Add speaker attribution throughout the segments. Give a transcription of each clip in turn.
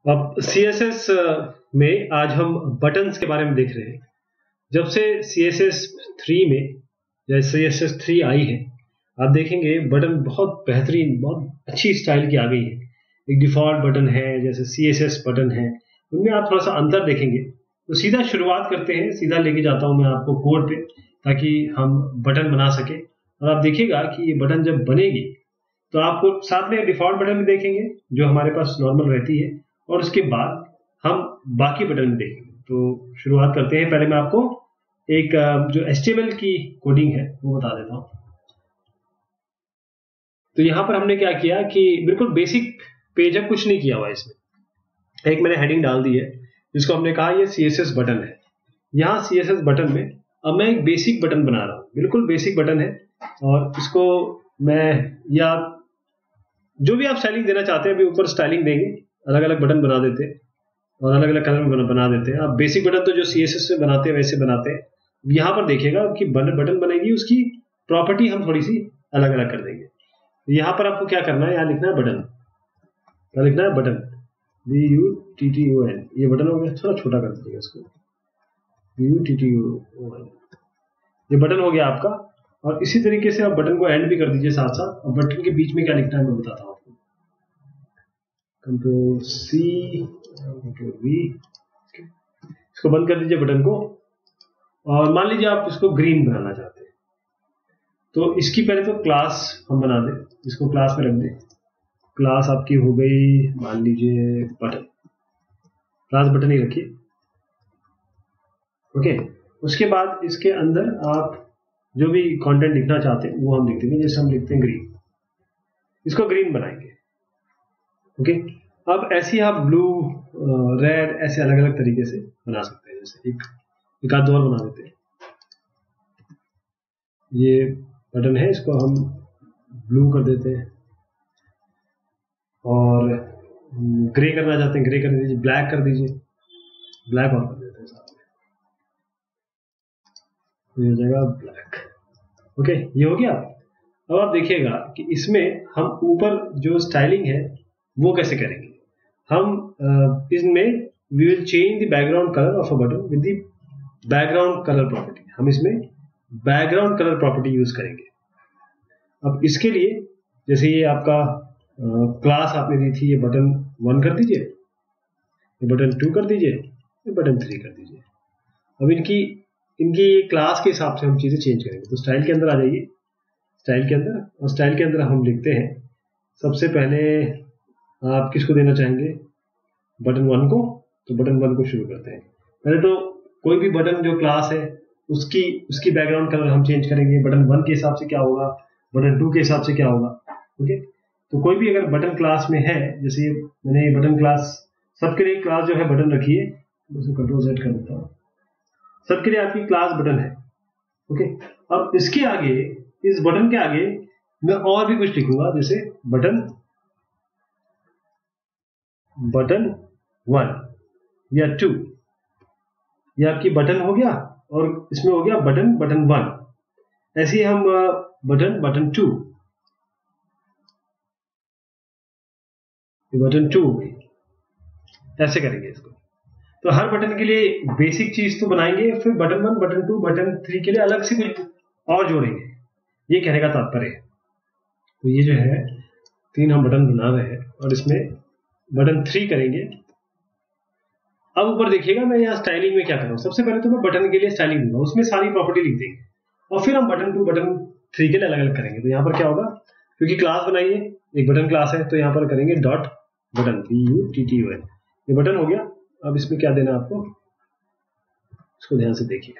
Speaker 1: अब CSS में आज हम बटन्स के बारे में देख रहे हैं। जब से CSS 3 में या CSS 3 आई है, आप देखेंगे बटन बहुत बेहतरीन, बहुत अच्छी स्टाइल की आ गई है। एक डिफॉल्ट बटन है, जैसे CSS बटन है, उनमें आप थोड़ा सा अंतर देखेंगे। तो सीधा शुरुआत करते हैं, सीधा लेके जाता हूं मैं आपको कोड पे, ताकि हम बटन बना सके। और आप देखिएगा कि ये बटन जब बनेगी तो आपको साथ में डिफॉल्ट बटन भी देखेंगे जो हमारे पास नॉर्मल रहती है, और उसके बाद हम बाकी बटन भी देखेंगे। तो शुरुआत करते हैं। पहले मैं आपको एक जो HTML की कोडिंग है वो बता देता हूं। तो यहां पर हमने क्या किया कि बिल्कुल बेसिक पेज है, कुछ नहीं किया हुआ इसमें। एक मैंने हेडिंग डाल दी है जिसको हमने कहा ये CSS बटन है। यहाँ CSS बटन में अब मैं एक बेसिक बटन बना रहा हूँ, बिल्कुल बेसिक बटन है। और इसको मैं, या जो भी आप स्टाइलिंग देना चाहते हैं, अभी ऊपर स्टाइलिंग देंगे, अलग अलग बटन बना देते हैं और अलग अलग कलर में बना देते हैं। आप बेसिक बटन तो जो CSS में बनाते हैं वैसे बनाते हैं। यहाँ पर देखिएगा कि बटन बनेगी, उसकी प्रॉपर्टी हम थोड़ी सी अलग अलग कर देंगे। यहाँ पर आपको क्या करना है, यहाँ लिखना है बटन, क्या लिखना है, बटन, BUTTON। ये बटन हो गया, थोड़ा छोटा कर दीजिएगा इसको, BUTTON। ये बटन हो गया आपका। और इसी तरीके से आप बटन को एंड भी कर दीजिए साथ साथ। और बटन के बीच में क्या लिखना है मैं बताता हूँ आपको। Ctrl+C, Ctrl+V, इसको बंद कर दीजिए बटन को। और मान लीजिए आप इसको ग्रीन बनाना चाहते हैं, तो इसकी पहले तो क्लास हम बना दें, इसको क्लास में रख दें। क्लास आपकी हो गई, मान लीजिए बटन, क्लास बटन ही रखिए। ओके, उसके बाद इसके अंदर आप जो भी कंटेंट लिखना चाहते हैं वो हम लिख देंगे। जैसे हम लिखते हैं ग्रीन, इसको ग्रीन बनाएंगे। ओके, अब ऐसे ही आप ब्लू, रेड, ऐसे अलग अलग तरीके से बना सकते हैं। जैसे एक आध और बना देते हैं। ये बटन है, इसको हम ब्लू कर देते हैं। और ग्रे करना चाहते हैं, ग्रे कर दीजिए, ब्लैक कर दीजिए, ब्लैक और कर देते हैं साथ में, तो ये हो जाएगा ब्लैक। ओके, ये हो गया। अब आप देखिएगा कि इसमें हम ऊपर जो स्टाइलिंग है वो कैसे करेंगे। हम इसमें we will change the background colour of a button with the background colour property. हम इसमें बैकग्राउंड कलर प्रॉपर्टी यूज करेंगे। अब इसके लिए जैसे ये आपका क्लास आपने दी थी, ये बटन 1 कर दीजिए, ये बटन 2 कर दीजिए, ये बटन 3 कर दीजिए। अब इनकी क्लास के हिसाब से हम चीजें चेंज करेंगे। तो स्टाइल के अंदर आ जाइए, स्टाइल के अंदर, और स्टाइल के अंदर हम लिखते हैं सबसे पहले आप किसको देना चाहेंगे, बटन 1 को। तो बटन 1 को शुरू करते हैं। पहले तो कोई भी बटन जो क्लास है उसकी बैकग्राउंड कलर हम चेंज करेंगे। बटन 1 के हिसाब से क्या होगा, बटन 2 के हिसाब से क्या होगा। ओके, तो कोई भी अगर बटन क्लास में है, जैसे मैंने ये बटन क्लास, सबके लिए क्लास जो है बटन रखी है, Ctrl+Z कर देता हूँ। सबके लिए आपकी क्लास बटन है। ओके, अब इसके आगे, इस बटन के आगे मैं और भी कुछ लिखूंगा, जैसे बटन 1 या 2, ये आपकी बटन हो गया, और इसमें हो गया बटन 1। ऐसे ही हम बटन 2, बटन 2 हो गई, ऐसे करेंगे इसको। तो हर बटन के लिए बेसिक चीज तो बनाएंगे, फिर बटन 1, बटन 2, बटन 3 के लिए अलग से कुछ और जोड़ेंगे। ये कहने का तात्पर्य है। तो ये जो है 3 हम बटन बना रहे हैं, और इसमें बटन 3 करेंगे। अब ऊपर देखिएगा मैं यहाँ स्टाइलिंग में क्या कर रहा हूँ। सबसे पहले तो मैं बटन के लिए स्टाइलिंग दूंगा, उसमें सारी प्रॉपर्टी लिख देंगे, और फिर हम बटन 2, बटन 3 के लिए अलग अलग करेंगे। तो यहाँ पर क्या होगा, क्योंकि क्लास बनाई है, एक बटन क्लास है, तो यहाँ पर करेंगे डॉट बटन, BUTTON। ये बटन हो गया। अब इसमें क्या देना आपको, इसको ध्यान से देखिए।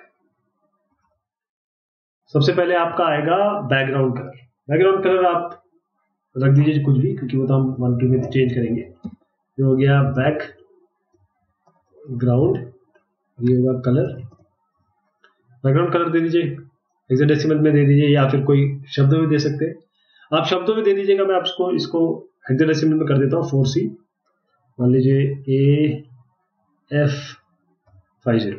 Speaker 1: सबसे पहले आपका आएगा बैकग्राउंड कलर। बैकग्राउंड कलर आप रख दीजिए कुछ भी, क्योंकि वो तो हम 1 2 में चेंज करेंगे। ये हो गया बैकग्राउंड, ये होगा कलर। बैकग्राउंड कलर दे दीजिए, हेक्साडेसिमल में दे दीजिए, या फिर कोई शब्दों में दे सकते हैं। आप शब्दों में दे दीजिएगा, मैं आपको इसको हेक्साडेसिमल में कर देता हूँ, 4C, मान लीजिए AF50,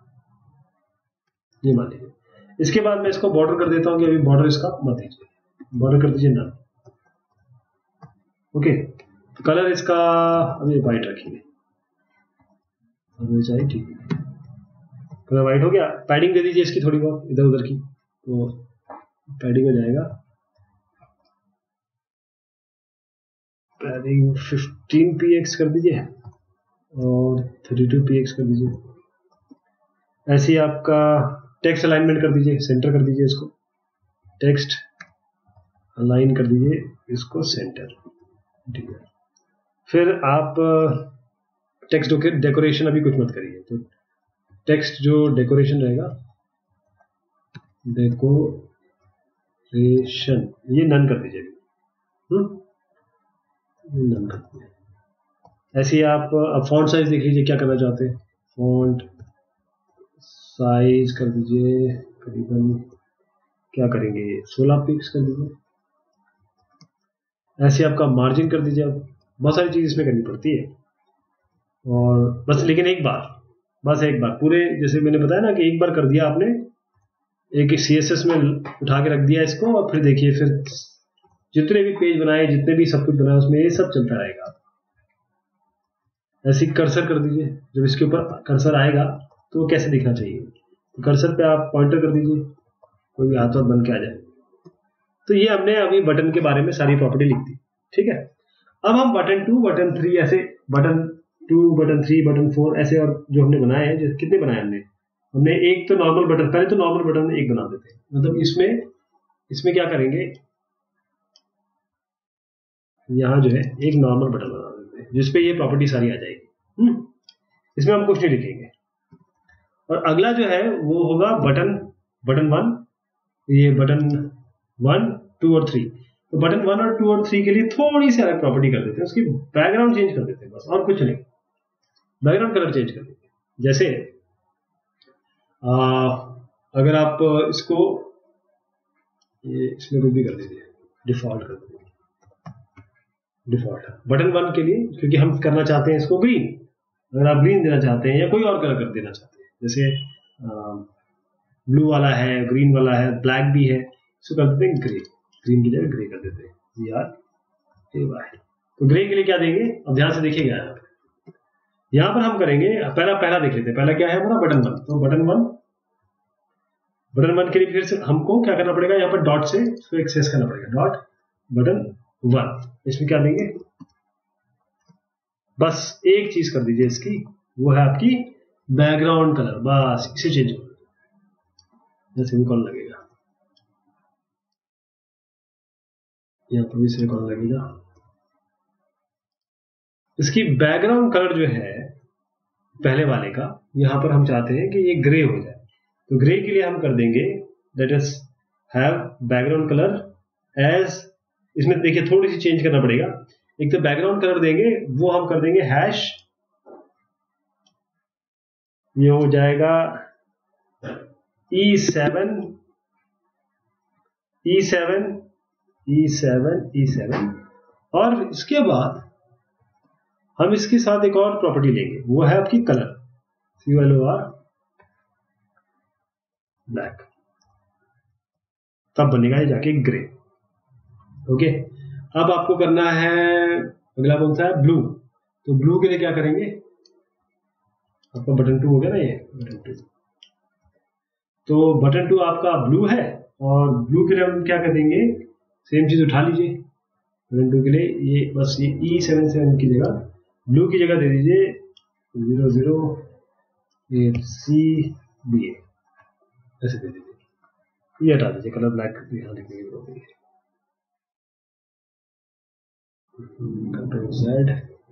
Speaker 1: ये मान लीजिए। इसके बाद मैं इसको बॉर्डर कर देता हूँ कि अभी बॉर्डर इसका मत दीजिए, बॉर्डर कर दीजिए ना। ओके, तो कलर इसका अभी व्हाइट रखिए। RHI ठीक है, कलर वाइट हो गया। पैडिंग दे दीजिए इसकी थोड़ी बहुत इधर उधर की, तो पैडिंग हो जाएगा। पैडिंग 15 px कर दीजिए और 32 px कर दीजिए। ऐसे ही आपका टेक्स्ट अलाइनमेंट कर दीजिए, सेंटर कर दीजिए इसको, टेक्स्ट अलाइन कर दीजिए इसको सेंटर, ठीक है। फिर आप टेक्स्ट डेकोरेशन अभी कुछ मत करिए, तो टेक्स्ट जो डेकोरेशन रहेगा, डेकोरेशन ये नन कर दीजिए, नन कर दीजिए। ऐसे ही आप अब फॉन्ट साइज देख लीजिए क्या करना चाहते हैं, फॉन्ट साइज कर दीजिए करीबन, क्या करेंगे 16 पिक्स कर दीजिए। ऐसे आपका मार्जिन कर दीजिए। अब बहुत सारी चीज इसमें करनी पड़ती है, और बस लेकिन एक बार पूरे, जैसे मैंने बताया ना कि एक बार कर दिया आपने, एक CSS में उठा के रख दिया इसको, और फिर देखिए फिर जितने भी पेज बनाए, जितने भी सब कुछ बनाए, उसमें ये सब चलता रहेगा। ऐसे कर्सर कर दीजिए, जब इसके ऊपर कर्सर आएगा तो कैसे दिखना चाहिए, तो कर्सर पे आप पॉइंटर कर दीजिए, कोई भी हाथ और बन के आ जाए। तो ये हमने अभी बटन के बारे में सारी प्रॉपर्टी लिख दी, ठीक है। अब हम बटन 2, बटन 3, ऐसे बटन 2, बटन 3, बटन 4 ऐसे और जो हमने बनाए हैं, कितने बनाए हमने एक तो नॉर्मल बटन, पहले तो नॉर्मल बटन एक बना देते हैं, मतलब इसमें क्या करेंगे, यहाँ जो है एक नॉर्मल बटन बना देते हैं जिसपे ये प्रॉपर्टी सारी आ जाएगी। इसमें हम कुछ नहीं लिखेंगे। और अगला जो है वो होगा बटन 1, ये बटन 1, 2 और 3। तो बटन 1 और 2 और 3 के लिए थोड़ी सी अलग प्रॉपर्टी कर देते हैं, उसकी बैकग्राउंड चेंज कर देते हैं बस, और कुछ नहीं, बैकग्राउंड कलर चेंज कर देते हैं। जैसे अगर आप इसको इसमें कुछ भी कर दीजिए, डिफॉल्ट कर दीजिए, डिफॉल्ट बटन 1 के लिए, क्योंकि हम करना चाहते हैं इसको ग्रीन। अगर आप ग्रीन देना चाहते हैं या कोई और कलर कर देना चाहते हैं, जैसे ब्लू वाला है, ग्रीन वाला है, ब्लैक भी है, इसको कर देते हैं ग्रे, ग्रीन की जगह ग्रे कर देते हैं यार। तो ग्रे के लिए क्या देंगे, अब ध्यान से देखिएगा, यहाँ पर हम करेंगे पहला देख लेते हैं। पहला क्या है हमारा बटन 1, तो बटन 1 के लिए फिर से हमको क्या करना पड़ेगा, यहाँ पर डॉट से इसको एक्सेस करना पड़ेगा, डॉट बटन 1। इसमें क्या देंगे, बस एक चीज कर दीजिए इसकी, वो है आपकी बैकग्राउंड कलर, बस इसे चेंज कर दीजिए, सेमीकोलन लगेगा, यहाँ पर भी सेमीकोलन लगेगा। इसकी बैकग्राउंड कलर जो है पहले वाले का, यहां पर हम चाहते हैं कि ये ग्रे हो जाए, तो ग्रे के लिए हम कर देंगे let us have background colour as, इसमें देखिए थोड़ी सी चेंज करना पड़ेगा। एक तो बैकग्राउंड कलर देंगे वो हम कर देंगे हैश, ये हो जाएगा E7 और इसके बाद हम इसके साथ एक और प्रॉपर्टी लेंगे, वो है आपकी कलर, CLOR ब्लैक, तब बनेगा ये जाके ग्रे। ओके, अब आपको करना है अगला कौन सा है, ब्लू। तो ब्लू के लिए क्या करेंगे, आपका बटन 2 हो गया ना, ये बटन 2, तो बटन 2 आपका ब्लू है, और ब्लू के लिए हम क्या कर देंगे, सेम चीज उठा लीजिए, बटन 2 के लिए ये बस ये E77 की जगह, ब्लू की जगह दे दीजिए 008CBA, ऐसे दे दीजिए, ये हटा दीजिए, कलर ब्लैक यहाँ लिखने की जरूरत नहीं है। Z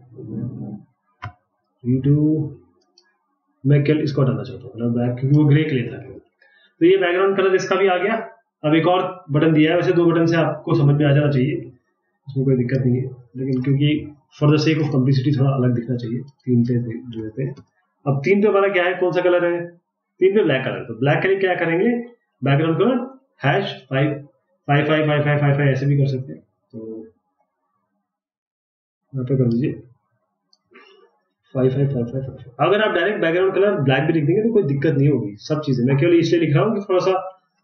Speaker 1: redo, मैं केवल इसको हटाना चाहता हूँ, मतलब ब्लैक, क्योंकि वो ग्रे के लिए था। तो ये बैकग्राउंड कलर इसका भी आ गया। अब एक और बटन दिया है, वैसे 2 बटन से आपको समझ में आ जाना चाहिए, उसमें कोई दिक्कत नहीं है, लेकिन क्योंकि for the sake of complicity थोड़ा अलग दिखना चाहिए। 3 पे जो देते हैं, अब 3 पे हमारा क्या है, कौन सा कलर है, 3 पे ब्लैक कलर। तो ब्लैक के लिए क्या करेंगे, बैकग्राउंड कलर हैश 5555555 ऐसे भी कर सकते हैं, तो यहाँ पे कर दीजिए 555555। अगर आप डायरेक्ट बैकग्राउंड कलर ब्लैक भी लिख देंगे तो कोई दिक्कत नहीं होगी, सब चीजें मैं केवल इसलिए लिख रहा हूँ कि थोड़ा सा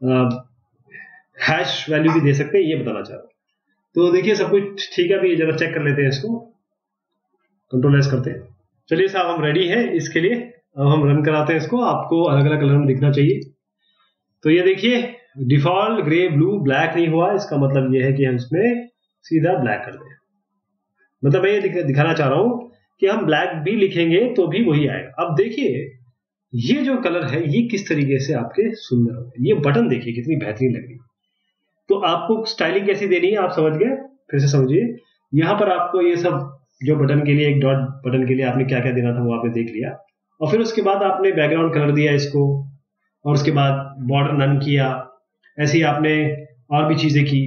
Speaker 1: हैश वैल्यू भी दे सकते हैं, ये बताना चाह रहा हूँ। तो देखिए सब कुछ ठीक है, अभी जरा चेक कर लेते हैं इसको, कंट्रोल एस करते हैं। चलिए साहब हम रेडी हैं इसके लिए। अब हम रन कराते हैं इसको, आपको अलग अलग कलर में दिखना चाहिए। तो ये देखिए डिफॉल्ट ग्रे ब्लू ब्लैक नहीं हुआ, इसका मतलब ये है कि हम इसमें सीधा ब्लैक कर दें। मतलब मैं ये दिखाना चाह रहा हूं कि हम ब्लैक भी लिखेंगे तो भी वही आएगा। अब देखिए ये जो कलर है ये किस तरीके से आपके सुंदर हो गए। ये बटन देखिए कितनी बेहतरीन लग रही है। तो आपको स्टाइलिंग कैसी देनी है आप समझ गए, फिर से समझिए। यहां पर आपको ये सब जो बटन के लिए, एक डॉट बटन के लिए आपने क्या क्या देना था वो आपने देख लिया, और फिर उसके बाद आपने बैकग्राउंड कलर दिया इसको, और उसके बाद बॉर्डर नन किया, ऐसे ही आपने और भी चीजें की।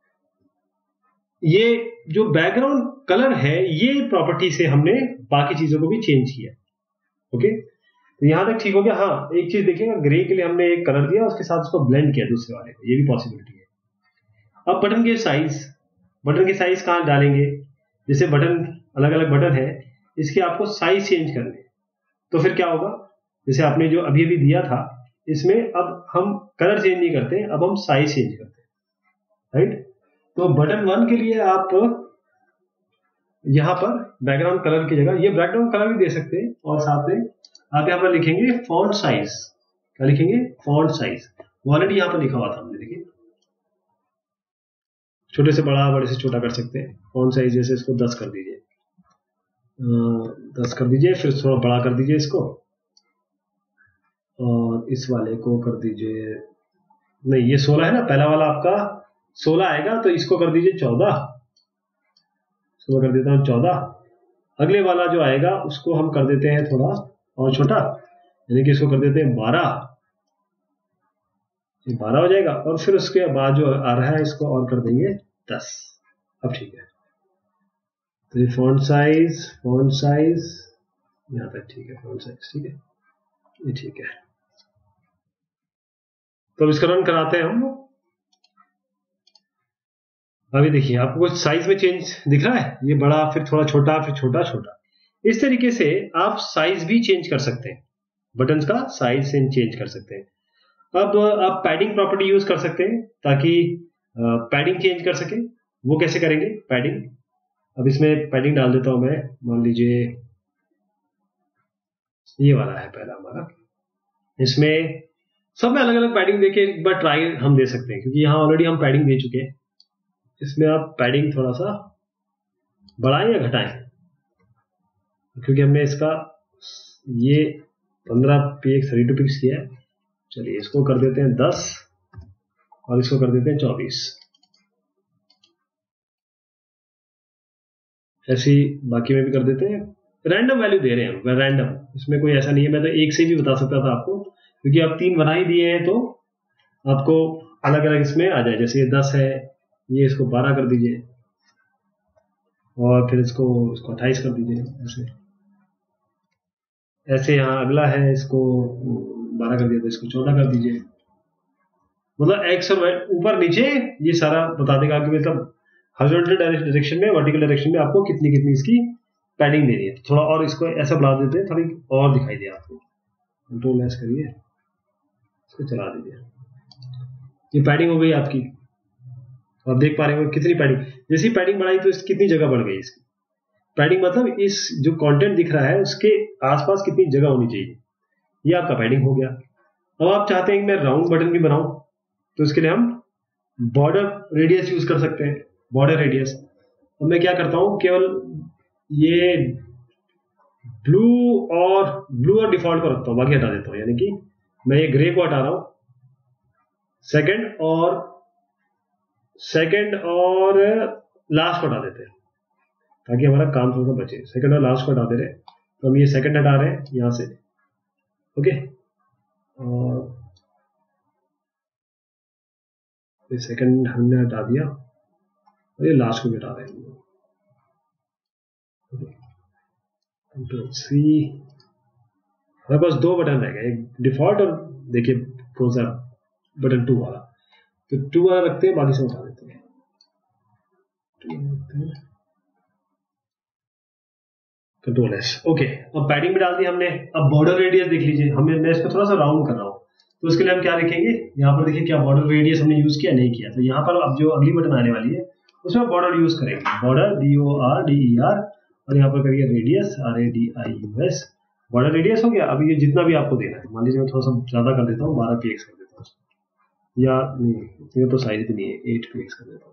Speaker 1: ये जो बैकग्राउंड कलर है ये प्रॉपर्टी से हमने बाकी चीजों को भी चेंज किया। ओके, तो यहां तक ठीक हो गया। हाँ, एक चीज देखिएगा, ग्रे के लिए हमने एक कलर दिया, उसके साथ उसको ब्लेंड किया दूसरे वाले को, ये भी पॉसिबिलिटी है। अब बटन के साइज, बटन के साइज कहां डालेंगे? जैसे बटन अलग अलग बटन है, इसके आपको साइज चेंज करने, तो फिर क्या होगा, जैसे आपने जो अभी अभी दिया था इसमें अब हम कलर चेंज नहीं करते, अब हम साइज चेंज करते हैं, राइट। तो बटन 1 के लिए आप यहां पर बैकग्राउंड कलर की जगह ये बैकग्राउंड कलर भी दे सकते हैं, और साथ में आप यहां पर लिखेंगे फॉन्ट साइज। क्या लिखेंगे? Font size. ऑलरेडी यहां पर लिखा हुआ था हमने, देखिए छोटे से बड़ा, बड़े से छोटा कर सकते हैं। फॉन्ट साइज जैसे इसको 10 कर दीजिए, 10 कर दीजिए, फिर थोड़ा बड़ा कर दीजिए इसको, और इस वाले को कर दीजिए, नहीं ये 16 है ना, पहला वाला आपका 16 आएगा, तो इसको कर दीजिए 14, इसको कर देता हूं 14। अगले वाला जो आएगा उसको हम कर देते हैं थोड़ा और छोटा, यानी कि इसको कर देते हैं 12, ये 12 हो जाएगा, और फिर उसके बाद जो आ रहा है इसको और कर देंगे 10। अब ठीक है, तो ये फॉन्ट साइज यहां तक ठीक है, फॉन्ट साइज ठीक है, ये ठीक है। तो अब इसका रन कराते हैं हम। अभी देखिए आपको कुछ साइज में चेंज दिख रहा है, ये बड़ा, फिर थोड़ा छोटा, फिर छोटा छोटा। इस तरीके से आप साइज भी चेंज कर सकते हैं, बटन्स का साइज चेंज कर सकते हैं। अब आप पैडिंग प्रॉपर्टी यूज कर सकते हैं ताकि पैडिंग चेंज कर सके। वो कैसे करेंगे पैडिंग? अब इसमें पैडिंग डाल देता हूं मैं, मान लीजिए ये वाला है पहला हमारा। इसमें सब में अलग अलग पैडिंग देके एक बार ट्राई हम दे सकते हैं, क्योंकि यहाँ ऑलरेडी हम पैडिंग दे चुके हैं। इसमें आप पैडिंग थोड़ा सा बढ़ाएं या घटाएं, क्योंकि हमने इसका ये 15 px 32 पिक्स किया है। चलिए इसको कर देते हैं 10 और इसको कर देते हैं 24। ऐसे ही बाकी में भी कर देते हैं। रैंडम वैल्यू दे रहे हैं हम, रैंडम, इसमें कोई ऐसा नहीं है। मैं तो एक से भी बता सकता था आपको, क्योंकि आप 3 बना ही दिए हैं तो आपको अलग अलग इसमें आ जाए। जैसे ये 10 है, ये इसको 12 कर दीजिए, और फिर इसको 28 कर दीजिए। ऐसे यहाँ अगला है, इसको 12 कर दिया तो इसको 14 कर दीजिए। मतलब एक्स और वाई ऊपर नीचे ये सारा बता देगा कि मतलब हॉरिजॉन्टल डायरेक्शन में, वर्टिकल डायरेक्शन में आपको कितनी कितनी इसकी पैडिंग देनी है। थोड़ा और इसको ऐसा बढ़ा देते हैं, थोड़ी और दिखाई दे आपको। कंट्रोल एस करिए, इसको चला दीजिए, ये पैडिंग हो गई आपकी। और देख पा रहे हो कितनी पैडिंग, जैसी पैडिंग बढ़ाई तो कितनी जगह बढ़ गई इसकी पैडिंग। मतलब इस जो कंटेंट दिख रहा है उसके आसपास कितनी जगह होनी चाहिए, ये आपका पैडिंग हो गया। अब आप चाहते हैं कि मैं राउंड बटन भी बनाऊं, तो इसके लिए हम बॉर्डर रेडियस यूज कर सकते हैं, बॉर्डर रेडियस। अब मैं क्या करता हूं, केवल ये ब्लू और डिफॉल्ट को रखता हूं, बाकी हटा देता हूं। यानी कि मैं ये ग्रे को हटा रहा हूं, सेकंड और लास्ट को हटा देते हैं, ताकि हमारा काम थोड़ा सा बचे। सेकंड और लास्ट को हटा दे रहे हैं, तो हम ये सेकंड हटा रहे हैं यहां से, ओके। और ये सेकंड हमने हटा दिया, और ये लास्ट को भी हटा रहे हैं। कंट्रोल सी, हमारे पास 2 बटन रह गए, एक डिफॉल्ट और देखिए कौन सा बटन 2 वाला। तो 2 वाला रखते हैं, बाकी सब उठा देते हैं। Control S, okay. अब पैडिंग भी डाल दी हमने। अब बॉर्डर रेडियस देख लीजिए, मैं इसको थोड़ा सा राउंड कर रहा हूँ, तो उसके लिए हम क्या लिखेंगे, यहाँ पर देखिए क्या बॉर्डर रेडियस हमने यूज किया, नहीं किया। तो यहाँ पर अब जो अगली बटन आने वाली है उसमें बॉर्डर यूज करेंगे, बॉर्डर BORDER, और यहाँ पर करिए रेडियस RADIUS, बॉर्डर रेडियस हो गया। अब ये जितना भी आपको देना है, मान लीजिए मैं थोड़ा सा ज्यादा कर देता हूँ, 12 px कर देता हूँ, या नहीं ये तो साइज भी नहीं है, 8 px कर देता हूँ,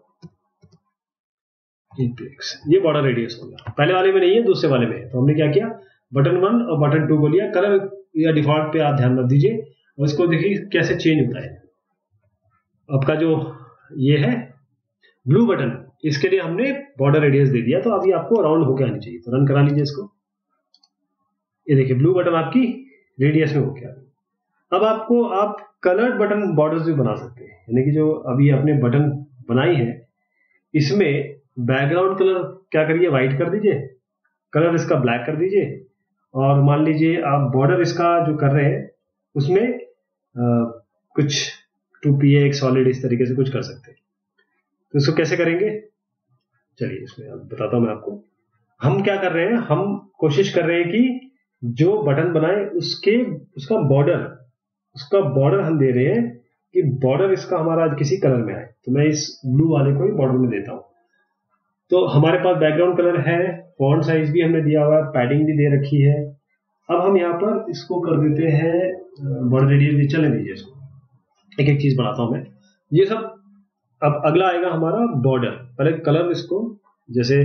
Speaker 1: 8 px। ये बॉर्डर रेडियस हो गया, पहले वाले में नहीं है, दूसरे वाले में है। तो हमने क्या किया, बटन 1 और बटन 2 को लिया। कलर या डिफॉल्ट पे आप ध्यान रख दीजिए, और इसको देखिए कैसे चेंज होता है। आपका जो ये है ब्लू बटन, इसके लिए हमने बॉर्डर रेडियस दे दिया, तो अभी आपको राउंड होके आनी चाहिए। तो रन करा लीजिए इसको, ये देखिए ब्लू बटन आपकी रेडियस में हो गया। अब आपको आप कलर्ड बटन बॉर्डर्स भी बना सकते हैं, यानी कि जो अभी आपने बटन बनाई है इसमें बैकग्राउंड कलर क्या करिए, व्हाइट कर दीजिए, कलर इसका ब्लैक कर दीजिए, और मान लीजिए आप बॉर्डर इसका जो कर रहे हैं उसमें कुछ 2PA एक सॉलिड इस तरीके से कुछ कर सकते हैं। तो इसको कैसे करेंगे, चलिए इसमें बताता हूं मैं आपको। हम क्या कर रहे हैं, हम कोशिश कर रहे हैं कि जो बटन बनाए उसका बॉर्डर हम दे रहे हैं कि बॉर्डर इसका हमारा किसी कलर में आए। तो मैं इस ब्लू वाले को ही बॉर्डर में देता हूं। तो हमारे पास बैकग्राउंड कलर है, फॉन्ट साइज भी हमने दिया हुआ है, पैडिंग भी दे रखी है। अब हम यहाँ पर इसको कर देते हैं बॉर्डर रेडियस भी, चलने दीजिए इसको, एक एक चीज बनाता हूं मैं। ये सब अब अगला आएगा हमारा बॉर्डर। पहले कलर, इसको जैसे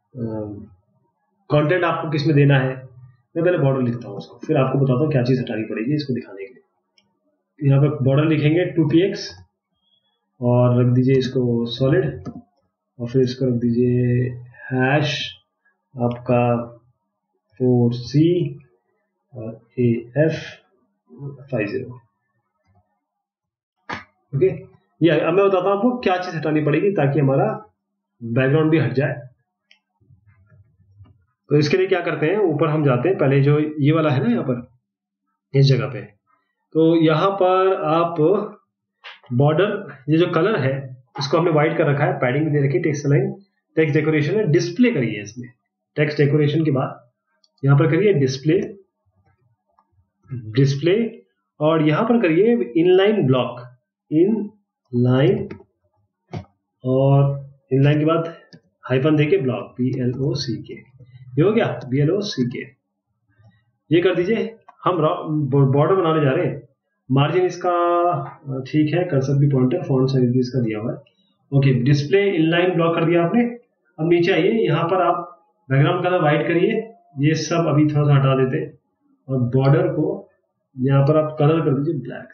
Speaker 1: कंटेंट आपको किस में देना है, मैं पहले बॉर्डर लिखता हूँ उसको, फिर आपको बताता हूँ क्या चीज हटानी पड़ेगी इसको दिखाने के लिए। यहाँ पर बॉर्डर लिखेंगे 2px और रख दीजिए इसको सॉलिड, और फिर इसको रख दीजिए हैश आपका 4c और AF50। ओके, ये अब मैं बताता हूँ आपको क्या चीज हटानी पड़ेगी ताकि हमारा बैकग्राउंड भी हट जाए। तो इसके लिए क्या करते हैं, ऊपर हम जाते हैं, पहले जो ये वाला है ना यहाँ पर इस जगह पे, तो यहाँ पर आप बॉर्डर, ये जो कलर है इसको हमने व्हाइट कर रखा है, पैडिंग भी दे रखी है, टेक्स्ट लाइन, टेक्स्ट डेकोरेशन है, डिस्प्ले करिए इसमें। टेक्स्ट डेकोरेशन के बाद यहाँ पर करिए डिस्प्ले, और यहाँ पर करिए इनलाइन ब्लॉक, इनलाइन, और इनलाइन के बाद हाइफन देके ब्लॉक, BLOCK, ये हो गया BLOCK। ये कर दीजिए। हम बॉर्डर बनाने जा रहे हैं, मार्जिन इसका ठीक है, कर्सर भी पॉइंटर, फॉन्ट साइज भी इसका दिया हुआ है। ओके, डिस्प्ले इनलाइन ब्लॉक कर दिया आपने। अब नीचे आइए, यहाँ पर आप बैकग्राउंड कलर व्हाइट करिए, ये सब अभी थोड़ा सा हटा देते, और बॉर्डर को यहाँ पर आप कलर कर दीजिए ब्लैक,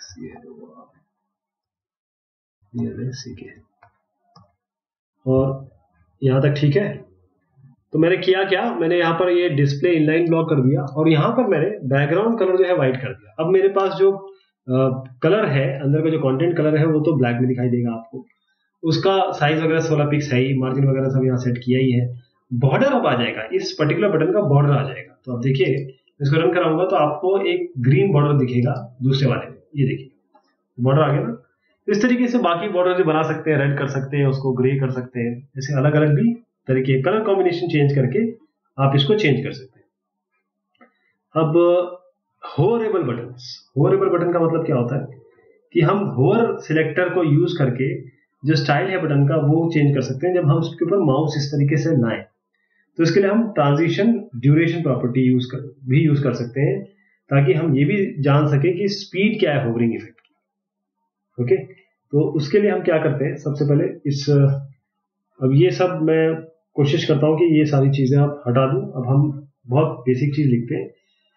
Speaker 1: और यहाँ तक ठीक है। तो मैंने किया क्या, मैंने यहाँ पर ये डिस्प्ले इनलाइन ब्लॉक कर दिया, और यहाँ पर मैंने बैकग्राउंड कलर जो है व्हाइट कर दिया। अब मेरे पास जो कलर है, अंदर का जो कंटेंट कलर है वो तो ब्लैक में दिखाई देगा आपको, उसका साइज वगैरह 16 पिक्स है ही, मार्जिन वगैरह सब यहाँ सेट किया ही है। बॉर्डर अब आ जाएगा, इस पर्टिकुलर बटन का बॉर्डर आ जाएगा। तो आप देखिए, इसको रन कराऊंगा तो आपको एक ग्रीन बॉर्डर दिखेगा दूसरे वाले में, ये देखिए बॉर्डर आ गया ना। इस तरीके से बाकी बॉर्डर जो बना सकते हैं, रेड कर सकते हैं, उसको ग्रे कर सकते हैं, ऐसे अलग अलग भी तरीके कलर कॉम्बिनेशन चेंज करके आप इसको चेंज कर सकते हैं। अब होवरेबल बटन का मतलब क्या होता है कि हम होवर सिलेक्टर को यूज करके जो स्टाइल है बटन का वो चेंज कर सकते हैं जब हम उसके ऊपर माउस इस तरीके से लाएं। तो इसके लिए हम ट्रांजिशन ड्यूरेशन प्रॉपर्टी यूज कर सकते हैं, ताकि हम ये भी जान सके कि स्पीड क्या है होवरिंग इफेक्ट की। ओके, तो उसके लिए हम क्या करते हैं, सबसे पहले अब ये सब मैं कोशिश करता हूं कि ये सारी चीजें आप हटा दूं। अब हम बहुत बेसिक चीज लिखते हैं।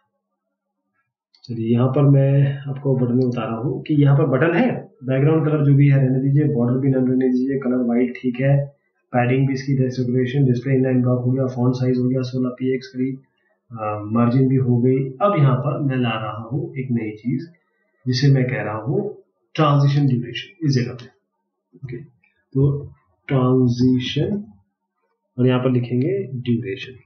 Speaker 1: चलिए, यहाँ पर मैं आपको बटन में बता रहा हूँ कि यहाँ पर बटन है, बैकग्राउंड कलर जो भी है रहने दीजिए, बॉर्डर भी रहने दीजिए, कलर व्हाइट ठीक है, पैडिंग भी इसकी डेकोरेशन, डिस्प्ले इनलाइन ब्लॉक हो गया, फॉन्ट साइज हो गया 16 px करीब, मार्जिन भी हो गई। अब यहाँ पर मैं ला रहा हूँ एक नई चीज जिसे मैं कह रहा हूँ ट्रांजिशन ड्यूरेशन, इस जगह पे। ओके, तो ट्रांजिशन, और यहाँ पर लिखेंगे ड्यूरेशन।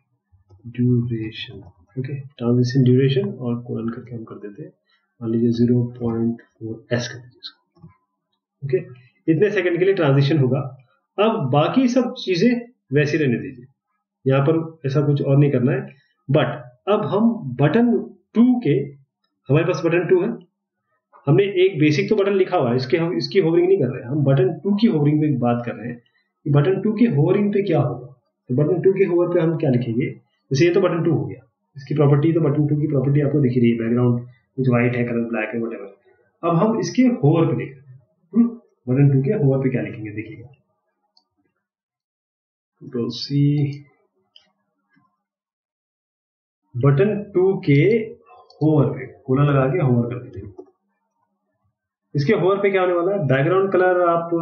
Speaker 1: ओके, ट्रांजिशन ड्यूरेशन, और कोलन करके हम कर देते हैं, मान लीजिए 0.4s कर दीजिए इसको। ओके, इतने सेकंड के लिए ट्रांजिशन होगा। अब बाकी सब चीजें वैसी रहने दीजिए, यहाँ पर ऐसा कुछ और नहीं करना है। बट अब हम बटन 2 के, हमारे पास बटन 2 है, हमने एक बेसिक तो बटन लिखा हुआ है, इसकी होवरिंग नहीं कर रहे हैं, हम बटन 2 की होवरिंग पे बात कर रहे हैं कि बटन 2 की होवरिंग पे क्या होगा। तो बटन 2 के होवर पे हम क्या लिखेंगे, जैसे ये तो बटन 2 हो गया, इसकी प्रॉपर्टी तो बटन 2 की प्रॉपर्टी आपको दिख रही है, बैकग्राउंड कुछ व्हाइट है, कलर ब्लैक है, व्हाटएवर। अब हम इसके होवर पे लिख रहे हैं, बटन 2 के होवर पे क्या लिखेंगे देखिएगा, कंट्रोल सी, बटन 2 के होवर पे कोला लगा के होवर कर दीजिए। इसके होवर पे क्या होने वाला है, बैकग्राउंड कलर आप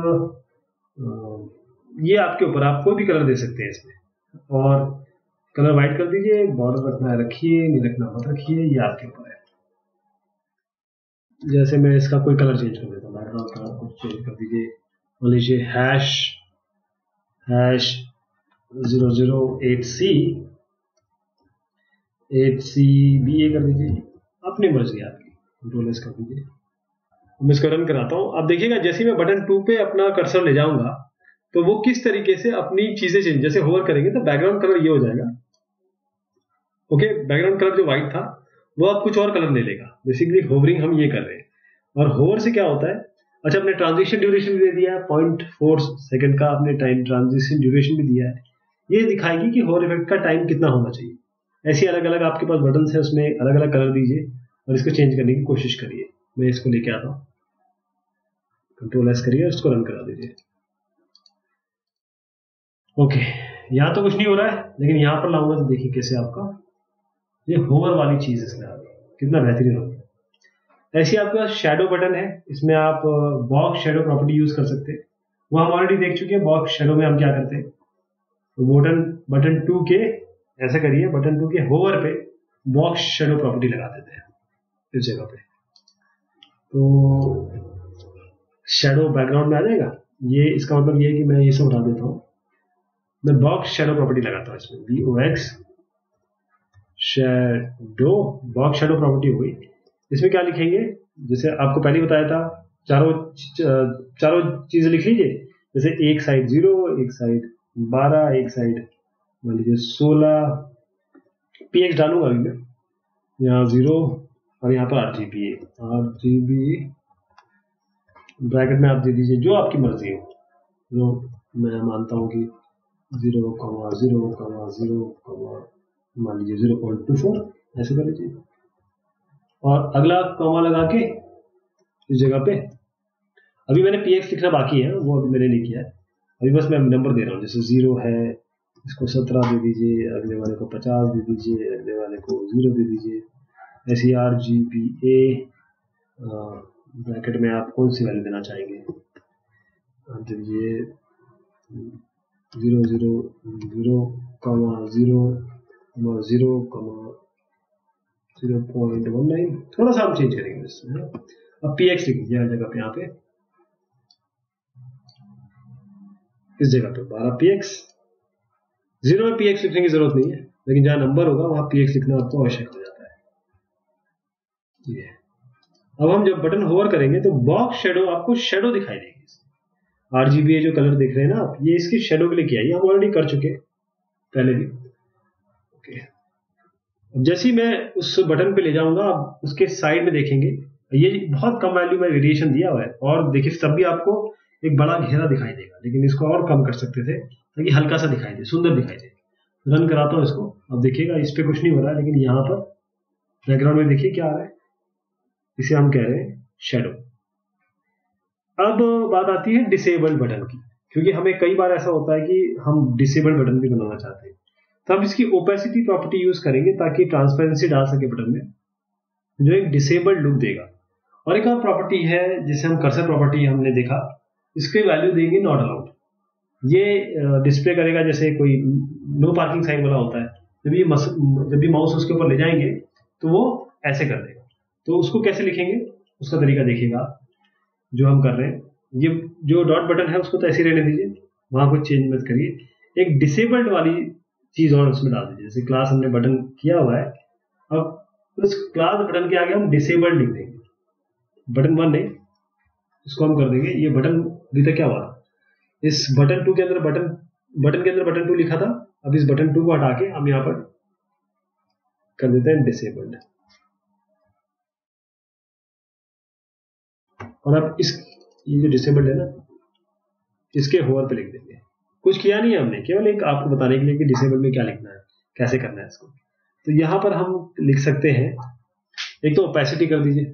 Speaker 1: ये आपके ऊपर, आप कोई भी कलर दे सकते हैं इसमें, और कलर व्हाइट कर दीजिए, बॉर्डर रखना है रखिए, नहीं रखना मत रखिए, ये आपके ऊपर है। जैसे मैं इसका कोई कलर चेंज कर देता हूँ, बैकग्राउंड कलर कुछ चेंज कर दीजिए, मान लीजिए हैश 008C BA कर दीजिए, अपनी मर्जी आपकी, कंट्रोल एस कर दीजिए। मैं इसको रन कराता हूँ। अब देखिएगा जैसे मैं बटन 2 पे अपना कर्सर ले जाऊंगा तो वो किस तरीके से अपनी चीजें चेंज, जैसे होवर करेंगे तो बैकग्राउंड कलर ये हो जाएगा, ओके, बैकग्राउंड कलर जो व्हाइट था वो अब कुछ और कलर ले लेगा। बेसिकली होवरिंग हम ये कर रहे हैं, और होवर से क्या होता है, अच्छा अपने ट्रांजिशन ड्यूरेशन भी दे दिया है, 0.4 सेकंड का आपने टाइम ट्रांजिशन ड्यूरेशन भी दिया है, ये दिखाएगी कि होवर इफेक्ट का टाइम कितना होना चाहिए। ऐसे अलग अलग आपके पास बटन है, उसमें अलग अलग कलर दीजिए और इसको चेंज करने की कोशिश करिए। मैं इसको लेके आता हूँ, कंट्रोल एस करिए, उसको रन करा दीजिए। ओके, यहाँ तो कुछ नहीं हो रहा है, लेकिन यहाँ पर लाऊंगा तो देखिए कैसे आपका ये होवर वाली चीज इसमें आ गई, कितना बेहतरीन हो गया। ऐसे आपके पास शैडो बटन है, इसमें आप बॉक्स शैडो प्रॉपर्टी यूज कर सकते हैं, वो हम ऑलरेडी देख चुके हैं। बॉक्स शैडो में हम क्या करते हैं, तो बटन 2 के ऐसा करिए, बटन 2 के होवर पे बॉक्स शैडो प्रॉपर्टी लगा देते हैं इस जगह पे, तो शैडो बैकग्राउंड में आ जाएगा। ये इसका मतलब ये है कि मैं ये सब उठा देता हूँ, मैं बॉक्स शैडो प्रॉपर्टी लगाता हूँ इसमें, BOX shadow, box shadow property हो गई। इसमें क्या लिखेंगे, जैसे आपको पहले बताया था, चारों चीजें लिख लीजिए, जैसे एक साइड 0, एक साइड 12, एक साइड मान लीजिए 16, PX डालूंगा अभी मैं, यहाँ 0 और यहाँ पर RGB ब्रैकेट में आप दे दीजिए जो आपकी मर्जी हो, जो मैं मानता हूँ कि 0,0,0, मान लीजिए 0.24 ऐसे कर लीजिए, और अगला कॉमा लगा के इस जगह पे, अभी मैंने PX लिखना बाकी है, वो अभी मैंने नहीं किया है, अभी बस मैं नंबर दे रहा हूँ, जैसे 0 है इसको 17 दे दीजिए, अगले वाले को 50 दे दीजिए, अगले वाले को 0 दे दीजिए, ऐसे RGBA ब्रैकेट में आप कौन सी वैल्यू देना चाहेंगे, आप दीजिए 0.19, थोड़ा सा हम चेंज करेंगे इसमें। अब PX लिख दीजिए हर जगह पे, यहाँ पे इस जगह पे 12 PX, 0 में PX लिखने की जरूरत नहीं है, लेकिन जहां नंबर होगा वहां PX लिखना आपको आवश्यक हो जाता है। ये अब हम जब बटन होवर करेंगे तो बॉक्स शैडो, आपको शैडो दिखाई देगी। RGBA जो कलर देख रहे हैं ना आप, ये इसकी शैडो के लिए किया है, ये हम ऑलरेडी कर चुके हैं पहले भी। ओके, जैसे ही मैं उस बटन पे ले जाऊंगा, आप उसके साइड में देखेंगे ये बहुत कम वैल्यू में वेरिएशन दिया हुआ है, और देखिए तब भी आपको एक बड़ा घेरा दिखाई देगा, लेकिन इसको और कम कर सकते थे ताकि हल्का सा दिखाई दे, सुंदर दिखाई दे। रन कराता हूँ इसको, अब देखिएगा इस पे कुछ नहीं हो रहा है, लेकिन यहाँ पर बैकग्राउंड में देखिए क्या आ रहा है, इसे हम कह रहे हैं शैडो। अब बात आती है डिसेबल्ड बटन की, क्योंकि हमें कई बार ऐसा होता है कि हम डिसेबल्ड बटन भी बनाना चाहते हैं, तो हम इसकी ओपेसिटी प्रॉपर्टी यूज करेंगे ताकि ट्रांसपेरेंसी डाल सके बटन में, जो एक डिसेबल्ड लुक देगा। और एक और प्रॉपर्टी है जिसे हम कर्सर प्रॉपर्टी हमने देखा, इसकी वैल्यू देंगे नॉट अलाउड, ये डिस्प्ले करेगा जैसे कोई नो पार्किंग साइन वाला होता है, जब भी माउस उसके ऊपर ले जाएंगे तो वो ऐसे कर देगा। तो उसको कैसे लिखेंगे, उसका तरीका देखिएगा जो हम कर रहे हैं। ये जो डॉट बटन है उसको तो ऐसे रहने दीजिए, वहां कुछ चेंज मत करिए, एक डिसेबल्ड वाली चीज और उसमें डाल दीजिए, जैसे क्लास हमने बटन किया हुआ है, अब उस क्लास बटन के आगे हम डिसेबल्ड लिख देंगे, बटन 1 नहीं, इसको हम कर देंगे, ये बटन अभी तक क्या हुआ, इस बटन 2 के अंदर बटन के अंदर बटन 2 लिखा था, अब इस बटन 2 को हटा के हम यहाँ पर कर देते हैं डिसेबल्ड, और अब ये जो डिसेबल्ड है ना, इसके होवर पे लिख देंगे। कुछ किया नहीं है हमने, केवल एक आपको बताने के लिए कि डिसेबल में क्या लिखना है, कैसे करना है इसको। तो यहाँ पर हम लिख सकते हैं, एक तो ओपेसिटी कर दीजिए,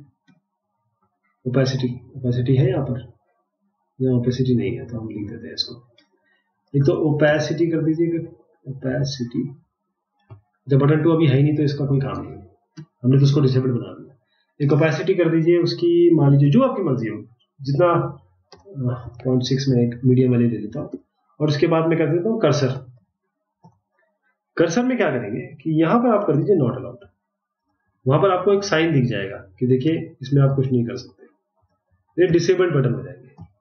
Speaker 1: ओपेसिटी है यहाँ पर, यहाँ ओपेसिटी नहीं है तो हम लिख देते हैं इसको। एक तो ओपेसिटी कर दीजिए, ओपेसिटी। जब बटन 2 अभी है ही नहीं तो इसका कोई काम नहीं, हमने तो उसको डिसेबल बना दिया। एक ओपेसिटी कर दीजिए उसकी, मान लीजिए जो आपकी मर्जी हो, जितना 0.6 में एक मीडियम वाली दे देता हूँ। और उसके बाद में कर देता हूँ कर्सर। कर्सर में क्या करेंगे कि यहाँ पर आप कर दीजिए नॉट अलाउड। वहां पर आपको एक साइन दिख जाएगा कि देखिए इसमें आप कुछ नहीं कर सकते, ये डिसेबल्ड बटन हो जाएंगे।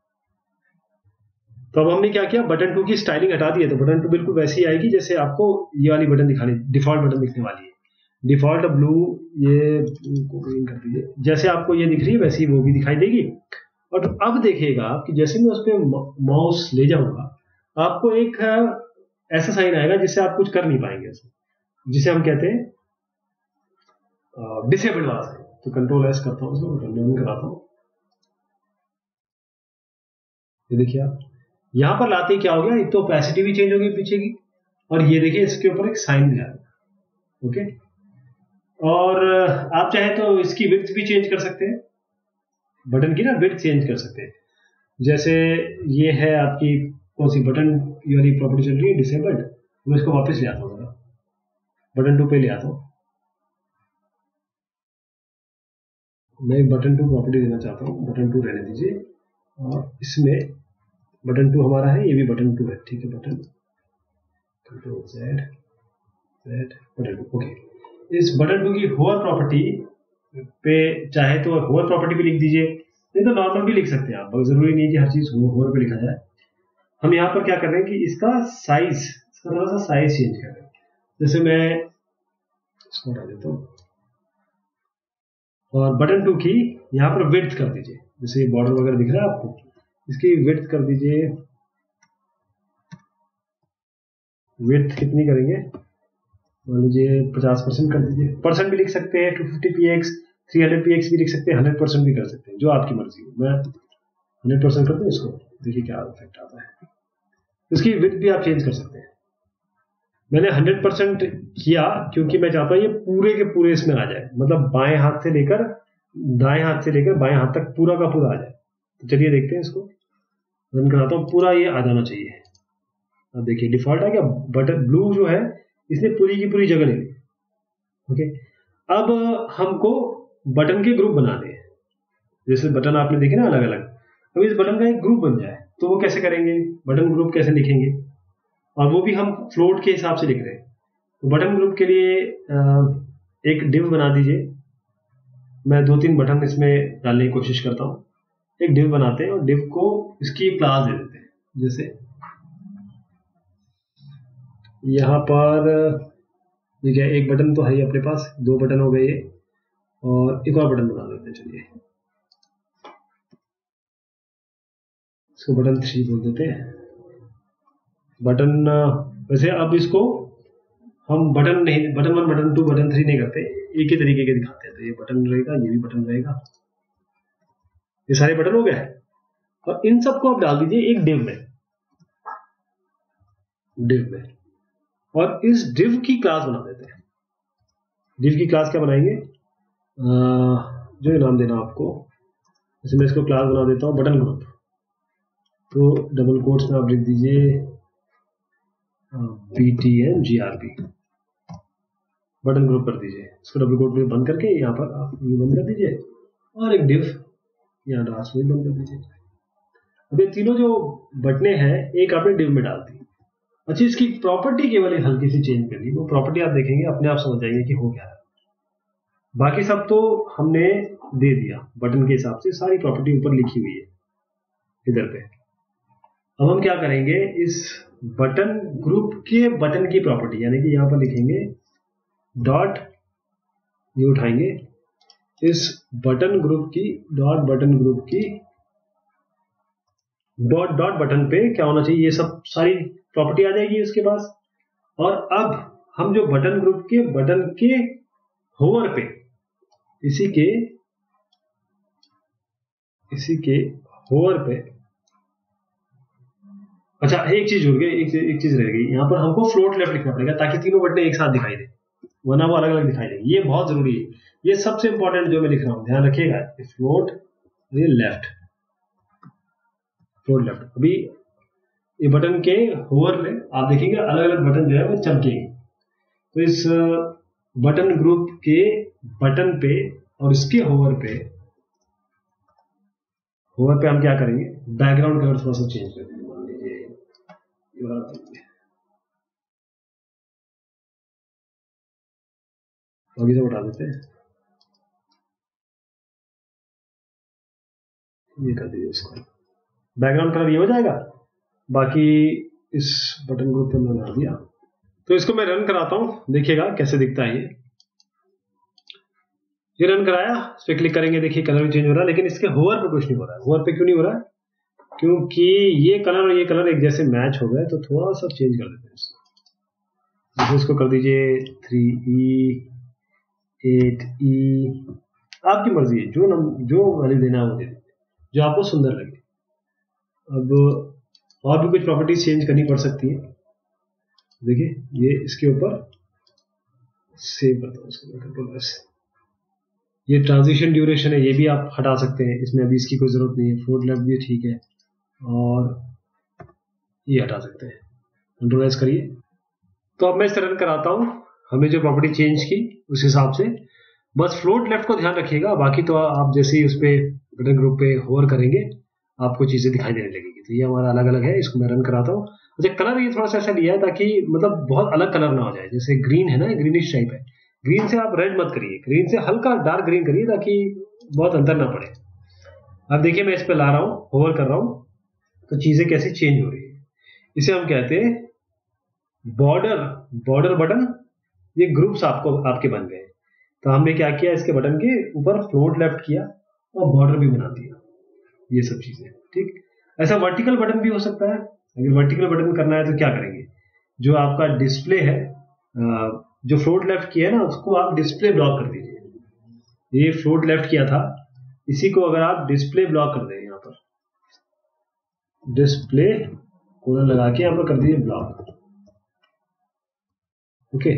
Speaker 1: तो अब हमने क्या किया, बटन 2 की स्टाइलिंग हटा दी है, तो बटन 2 बिल्कुल वैसी ही आएगी जैसे आपको ये वाली बटन दिखानी, डिफॉल्ट बटन दिखने वाली है। डिफॉल्ट ब्लू, ये ग्रीन कर दीजिए, जैसे आपको ये दिख रही है वैसी वो भी दिखाई देगी। और अब देखिएगा कि जैसे मैं उस पर माउस ले जाऊंगा, आपको एक ऐसा साइन आएगा जिससे आप कुछ कर नहीं पाएंगे, जिसे हम कहते हैं डिसेबल्ड वाला साइन। तो कंट्रोल एस करता हूँ, इसको रन कराता हूँ। ये देखिए आप यहां पर लाते ही क्या हो गया, एक तो ओपेसिटी भी चेंज हो गई पीछे की, और ये देखिए इसके ऊपर एक साइन भी आ गया। ओके, और आप चाहे तो इसकी विड्थ भी चेंज कर सकते हैं, बटन की ना विड्थ चेंज कर सकते हैं। जैसे ये है आपकी कौन सी बटन, ये वाली प्रॉपर्टी चल रही है डिसेबल्ड, मैं इसको वापस ले आता हूँ, बटन 2 पे ले आता हूँ। मैं बटन 2 प्रॉपर्टी देना चाहता हूँ, बटन 2 रहने दीजिए, और इसमें बटन 2 हमारा है, ये भी बटन 2 है, ठीक है। Button control Z button 2, okay. इस बटन 2 की होवर प्रॉपर्टी पे चाहे तो होवर प्रॉपर्टी पे लिख दीजिए, नहीं तो नॉर्मल भी लिख सकते हैं आप, जरूरी नहीं कि हर चीज होवर पे लिखा जाए। हम यहाँ पर क्या कर रहे हैं कि इसका साइज, इसका थोड़ा सा साइज चेंज कर रहे हैं। जैसे मैं इसको हटा देता हूँ, और बटन 2 की यहाँ पर विड्थ कर दीजिए, जैसे ये बॉर्डर वगैरह दिख रहा है आपको, इसकी विड्थ कर दीजिए। विड्थ कितनी करेंगे, मान लीजिए 50% कर दीजिए। परसेंट भी लिख सकते हैं, 250px 300px भी लिख सकते हैं, 100% भी कर सकते हैं, जो आपकी मर्जी हो। मैं 100% कर दूं इसको, देखिए क्या इफेक्ट आता है। इसकी विड्थ भी आप चेंज कर सकते हैं। मैंने 100% किया क्योंकि मैं चाहता हूँ ये पूरे के पूरे इसमें आ जाए, मतलब बाएं हाथ से लेकर दाएं हाथ से लेकर बाएं हाथ तक पूरा का पूरा आ जाए। तो चलिए देखते हैं, इसको रन कराता हूँ, पूरा ये आ जाना चाहिए। अब देखिए डिफॉल्ट आ गया, बटन ब्लू जो है इसने पूरी की पूरी जगह ले ली। ओके, अब हमको बटन के ग्रुप बनाने हैं। जैसे बटन आपने देखे ना अलग अलग, अब इस बटन का एक ग्रुप बन जाए तो वो कैसे करेंगे, बटन ग्रुप कैसे लिखेंगे, और वो भी हम फ्लोट के हिसाब से लिख रहे हैं। तो बटन ग्रुप के लिए एक डिव बना दीजिए। मैं 2-3 बटन इसमें डालने की कोशिश करता हूँ। एक डिव बनाते हैं और डिव को इसकी क्लास दे देते हैं। जैसे यहाँ पर देखिए एक बटन तो है ही अपने पास, 2 बटन हो गए, और एक और बटन बना देते हैं। चलिए इसको बटन 3 बोल देते हैं। बटन वैसे अब इसको हम बटन 1, बटन 2, बटन 3 नहीं करते, एक ही तरीके के दिखाते हैं। तो ये बटन रहेगा, ये भी बटन रहेगा, ये सारे बटन हो गए। और इन सबको आप डाल दीजिए एक डिव में, और इस डिव की क्लास बना देते हैं। डिव की क्लास क्या बनाएंगे, जो नाम देना आपको, जैसे मैं इसको क्लास बना देता हूँ बटन ग्रुप। तो डबल कोट्स में आप लिख दीजिए BTNGRB, बटन ग्रुप कर दीजिए। इसको डबल कोट में बंद करके यहाँ पर आप ये बंद कर दीजिए, और एक डिव यहाँ लास्ट में बंद कर दीजिए। अब ये तीनों जो बटने हैं एक आपने डिव में डाल दी। अच्छा, इसकी प्रॉपर्टी केवल एक हल्की सी चेंज कर दी, वो प्रॉपर्टी आप देखेंगे अपने आप समझ जाएंगे कि हो क्या है। बाकी सब तो हमने दे दिया बटन के हिसाब से, सारी प्रॉपर्टी ऊपर लिखी हुई है इधर पे। अब हम क्या करेंगे, इस बटन ग्रुप के बटन की प्रॉपर्टी, यानी कि यहां पर लिखेंगे डॉट, ये उठाएंगे इस बटन ग्रुप की, डॉट बटन ग्रुप की, डॉट डॉट बटन पे क्या होना चाहिए, ये सब सारी प्रॉपर्टी आ जाएगी उसके पास। और अब हम जो बटन ग्रुप के बटन के होवर पे, इसी के होवर पे, अच्छा एक चीज जुड़ गई, एक चीज रह गई, यहां पर हमको फ्लोट लेफ्ट लिखना पड़ेगा ताकि तीनों बटने एक साथ दिखाई दे। वरना वो अलग अलग दिखाई देंगे। ये बहुत जरूरी है, ये सबसे इंपॉर्टेंट जो मैं लिख रहा हूँ, ध्यान रखिएगा। फ्लोट ये लेफ्ट, फ्लोट लेफ्ट। अभी ये बटन के होवर में आप देखेंगे अलग अलग बटन जो है वो चमकेंगे। तो इस बटन ग्रुप के बटन पे और इसके होवर पे हम क्या करेंगे, बैकग्राउंड कलर थोड़ा सा चेंज कर देंगे। मान लीजिए अभी तो उठा देते हैं, ये कर दीजिए इसको, बैकग्राउंड कलर ये हो जाएगा। बाकी इस बटन ग्रुप पे मैंने डाल दिया। तो इसको मैं रन कराता हूं, देखिएगा कैसे दिखता है ये रन कराया, इस पर क्लिक करेंगे, देखिए कलर भी चेंज हो रहा है, लेकिन इसके होवर पे कुछ नहीं हो रहा है। होवर पे क्यों नहीं हो रहा है? क्योंकि ये कलर और ये कलर एक जैसे मैच हो गए। तो थोड़ा सा चेंज कर देते हैं इसको, जैसे इसको कर दीजिए 3E 8E, आपकी मर्जी है, जो वैल्यू देना है वो दे दीजिए, जो आपको सुंदर लगे। अब और भी कुछ प्रॉपर्टीज चेंज करनी पड़ सकती है। देखिए ये इसके ऊपर सेव करता हूँ इसको, कंट्रोल एस। ये ट्रांजिशन ड्यूरेशन है, ये भी आप हटा सकते हैं, इसमें अभी इसकी कोई जरूरत नहीं है। फ्लोट लेफ्ट भी ठीक है, और ये हटा सकते हैं, कंट्रोल एस करिए। तो अब मैं इसे रन कराता हूँ, हमें जो प्रॉपर्टी चेंज की उस हिसाब से। बस फ्लोट लेफ्ट को ध्यान रखिएगा, बाकी तो आप जैसे ही उस पर बटन ग्रुप पे होवर करेंगे आपको चीजें दिखाई देने लगेगी। तो ये हमारा अलग अलग है, इसको मैं रन कराता हूँ। अच्छा, कलर ये थोड़ा सा ऐसा लिया है ताकि मतलब बहुत अलग कलर ना हो जाए। जैसे ग्रीन है ना, ग्रीनिश टाइप है, ग्रीन से आप रेड मत करिए, ग्रीन से हल्का डार्क ग्रीन करिए ताकि बहुत अंतर ना पड़े। अब देखिए मैं इस पे ला रहा हूँ, होवर कर रहा हूँ, तो चीजें कैसे चेंज हो रही है। इसे हम कहते हैं बॉर्डर बटन। ये ग्रुप्स आपके बन गए। तो हमने क्या किया, इसके बटन के ऊपर फ्लोट लेफ्ट किया और बॉर्डर भी बना दिया, ये सब चीजें। ठीक, ऐसा वर्टिकल बटन भी हो सकता है। अगर वर्टिकल बटन करना है तो क्या करेंगे, जो आपका डिस्प्ले है, जो फ्लोट लेफ्ट किया है ना, उसको आप डिस्प्ले ब्लॉक कर दीजिए। ये फ्लोट लेफ्ट किया था, इसी को अगर आप डिस्प्ले ब्लॉक कर दें, यहां पर डिस्प्ले कोलन लगा के यहां पर कर दीजिए ब्लॉक। ओके,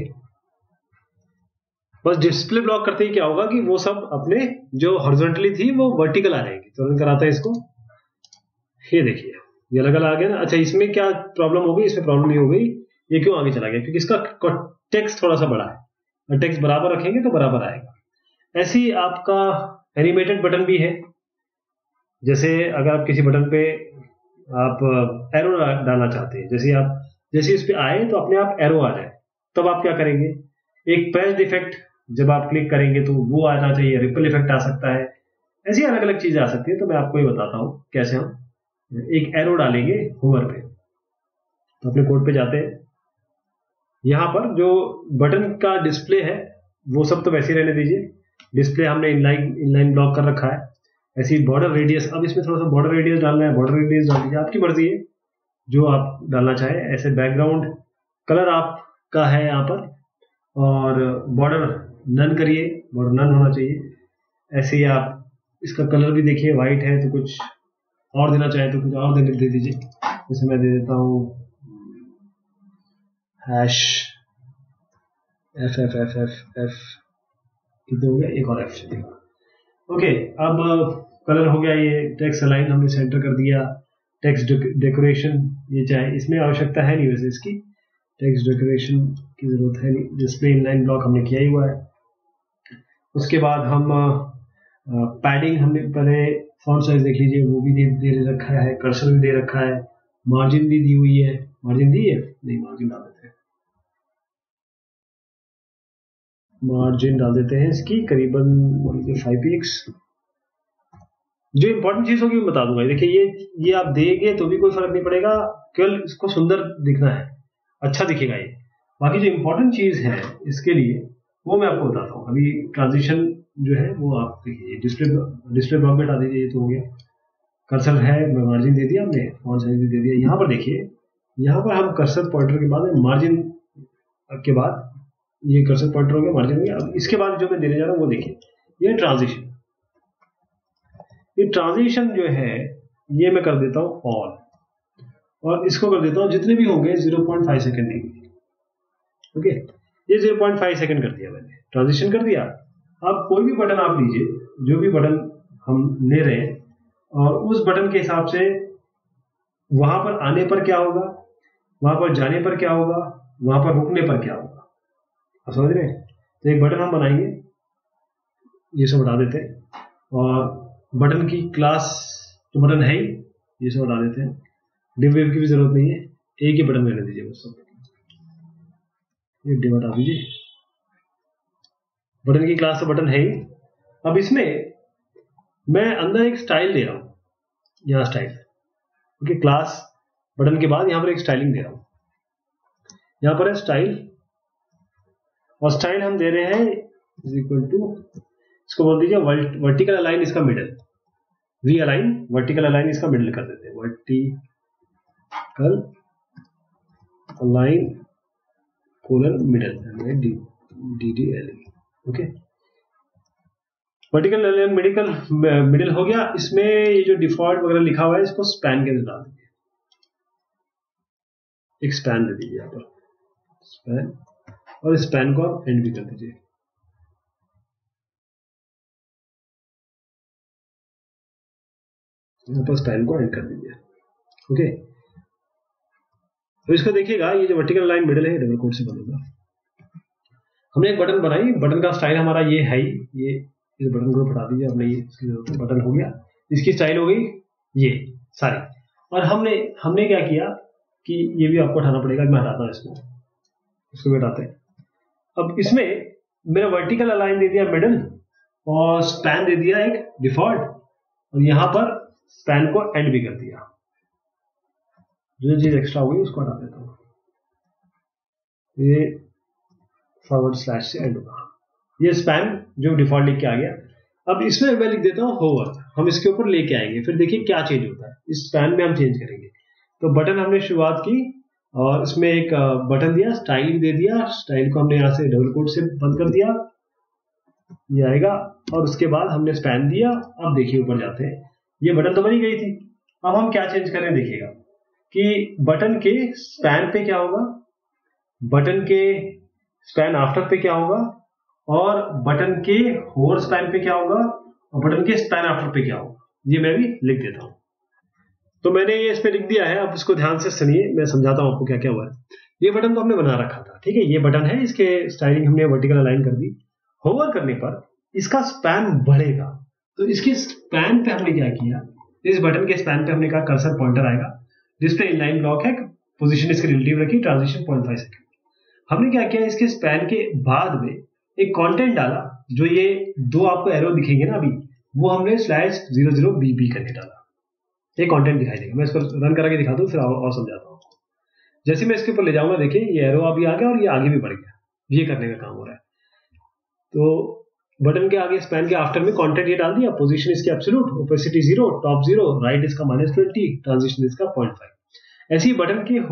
Speaker 1: बस डिस्प्ले ब्लॉक करते ही क्या होगा कि वो सब अपने जो हॉरिजॉन्टली थी वो वर्टिकल आ जाएगी। तो रन कराता है इसको, ये देखिए ये अलग अलग आ गया ना। अच्छा, इसमें क्या प्रॉब्लम हो गई, इसमें प्रॉब्लम नहीं हो गई। ये क्यों आगे चला गया, क्योंकि इसका टेक्स्ट थोड़ा सा बड़ा है, और टेक्स्ट बराबर रखेंगे तो बराबर आएगा। ऐसे ही आपका एनिमेटेड बटन भी है। जैसे अगर आप किसी बटन पे आप एरो डालना चाहते हैं, जैसे इस पे आए तो अपने आप एरो आ जाए, तब आप क्या करेंगे, एक प्रेस्ड इफेक्ट जब आप क्लिक करेंगे तो वो आना चाहिए, रिपल इफेक्ट आ सकता है, ऐसी अलग अलग चीजें आ सकती है। तो मैं आपको ये बताता हूँ कैसे हम एक एरो डालेंगे होवर पे। तो अपने कोड पे जाते हैं, यहां पर जो बटन का डिस्प्ले है वो सब तो वैसे ही रहने दीजिए, डिस्प्ले हमने इनलाइन ब्लॉक कर रखा है। ऐसी बॉर्डर रेडियस, अब इसमें थोड़ा सा बॉर्डर रेडियस डालना है, बॉर्डर रेडियस डाल दीजिए, आपकी मर्जी है जो आप डालना चाहे। ऐसे बैकग्राउंड कलर आपका है यहाँ पर, और बॉर्डर नन करिए, बॉर्डर नन होना चाहिए। ऐसे ही आप इसका कलर भी देखिए, व्हाइट है तो कुछ और देना चाहे तो कुछ और दे दीजिए। जैसे मैं दे देता हूँ हैश एफ कितने हो गया, एक और एफ चलेगा। ओके, अब कलर हो गया, ये टेक्स्ट अलाइन हमने सेंटर कर दिया। टेक्स्ट डेकोरेशन, ये चाहे इसमें आवश्यकता है नहीं, वैसे इसकी टेक्स्ट डेकोरेशन की जरूरत है नहीं, डिस्प्ले इनलाइन ब्लॉक हमने किया ही हुआ है। उसके बाद हम पैडिंग, हमने पहले फॉन्ट साइज देख लीजिए, वो भी दे रखा है, कर्सर भी दे रखा है, मार्जिन भी दी हुई है। मार्जिन दी है नहीं, मार्जिन डाल देते हैं, मार्जिन डाल देते हैं इसकी करीबन 5 px। जो इंपॉर्टेंट चीज होगी मैं बता दूंगा। देखिए ये आप देंगे तो भी कोई फर्क नहीं पड़ेगा, केवल इसको सुंदर दिखना है, अच्छा दिखेगा ये। बाकी जो इंपॉर्टेंट चीज है इसके लिए वो मैं आपको बताता हूँ। अभी ट्रांजिशन जो है वो आप देखिए, डिस्प्ले ब्लॉक में डाल दीजिए, ये तो हो गया। कर्सर है, मार्जिन दे दिया हमने, फॉन्ट साइज भी दे दिया। यहाँ पर देखिए, यहाँ पर हम कर्सर पॉइंटर के बाद मार्जिन के बाद, ये कर्सर पॉइंटर हो गया, मार्जिन हो गया। अब इसके बाद जो मैं देने जा रहा हूँ वो देखिए, ये ट्रांजिशन। ये ट्रांजिशन जो है ये मैं कर देता हूँ ऑल, और इसको कर देता हूँ जितने भी होंगे 0.5 सेकेंड देंगे। ओके, ये 0.5 सेकंड कर दिया मैंने, ट्रांजिशन कर दिया। अब कोई भी बटन आप लीजिए, जो भी बटन हम ले रहे हैं, और उस बटन के हिसाब से वहां पर आने पर क्या होगा, वहां पर जाने पर क्या होगा, वहां पर रुकने पर क्या होगा, आप समझ रहे हैं। तो एक बटन हम बनाएंगे, ये सब हटा देते हैं, और बटन की क्लास तो बटन है ही, ये सब हटा देते हैं, डिव वेव की भी जरूरत नहीं है, एक ही बटन रहने दीजिए बस। ये डिव हटा दीजिए, बटन की क्लास तो बटन है ही। अब इसमें मैं अंदर एक स्टाइल दे रहा हूं, यहां स्टाइल, क्योंकि क्लास बटन के बाद यहां पर एक स्टाइलिंग दे रहा हूं, यहां पर है स्टाइल, और स्टाइल हम दे रहे हैं इज इक्वल टू, इसको बोल दीजिए वर्टिकल अलाइन इसका middle, realign vertical align इसका मिडल कर देते हैं, vertical align colon middle, DDL, okay. Vertical align middle हो गया। इसमें ये जो डिफॉल्ट वगैरह लिखा हुआ है इसको स्पैन के अंदर डाल दीजिए, एक स्पैन दे दीजिए यहाँ पर, स्पैन, और स्पैन को आप एंड भी कर दीजिए। यहाँ पर स्पैन को एंड कर दीजिए, ओके। तो इसको देखिएगा, ये जो वर्टिकल लाइन मिडल है डबल कोट से बनेगा। हमने एक बटन बनाई, बटन का स्टाइल हमारा ये है ही, ये इस बटन को हटा दीजिए, अपने ये बटन हो गया, इसकी स्टाइल हो गई ये सारी। और हमने क्या किया कि ये भी आपको हटाना पड़ेगा, मैं हटाता हूँ इसको भी हटाते हैं। अब इसमें मेरा वर्टिकल अलाइन दे दिया मिडल, और स्पैन दे दिया एक डिफॉल्ट, और यहां पर स्पैन को एंड भी कर दिया। जो चीज एक्स्ट्रा हो गई उसको हटा देता हूं, ये फॉरवर्ड स्लैश से एंड होगा, ये स्पैन जो डिफॉल्ट लिख के आ गया। अब इसमें मैं लिख देता हूं होवर, हम इसके ऊपर लेके आएंगे, फिर देखिए क्या चेंज होता है, इस स्पैन में हम चेंज करेंगे। तो बटन हमने शुरुआत की, और इसमें एक बटन दिया, स्टाइल दे दिया, स्टाइल को हमने यहां से डबल कोट से बंद कर दिया, ये आएगा, और उसके बाद हमने स्पैन दिया। अब देखिए ऊपर जाते हैं, ये बटन तो बनी गई थी। अब हम क्या चेंज करें, देखिएगा कि बटन के स्पैन पे क्या होगा, बटन के स्पैन आफ्टर पे क्या होगा, और बटन के होवर स्पैन पे क्या होगा, और बटन के स्पैन आफ्टर पे क्या होगा, ये मैं भी लिख देता हूं। तो मैंने ये इस पे लिख दिया है, अब इसको ध्यान से सुनिए, मैं समझाता हूं आपको क्या क्या हुआ है। ये बटन तो हमने बना रखा था, ठीक है, ये बटन है, इसके स्टाइलिंग हमने वर्टिकल अलाइन कर दी। होवर करने पर इसका स्पैन बढ़ेगा, तो इसके स्पैन पे हमने क्या किया, इस बटन के स्पैन पे हमने कहा कर्सर पॉइंटर आएगा, डिस्प्ले इनलाइन ब्लॉक है, पोजीशन इसकी रिलेटिव रखी, ट्रांजिशन 0.5 सेकंड। हमने क्या किया, इसके स्पैन के बाद में एक कंटेंट डाला, जो ये दो आपको एरो दिखेंगे ना अभी, वो हमने /00BB करके डाला, ये कंटेंट दिखाई देगा। मैं इसको रन करके दिखा दूं, फिर और समझाता हूँ। जैसे मैं इसके ऊपर ले जाऊंगा, देखिए ये एरो अभी आ गया, और ये आगे भी बढ़ गया, ये करने का काम हो रहा है। तो बटन के आगे स्पैन के आफ्टर में कंटेंट ये डाल दिया, पोजीशन इसकी एब्सोल्यूट, ओपेसिटी 0, टॉप 0, राइट इसका -20, ट्रांजिशन इसका 0.5। ऐसे ही बटन के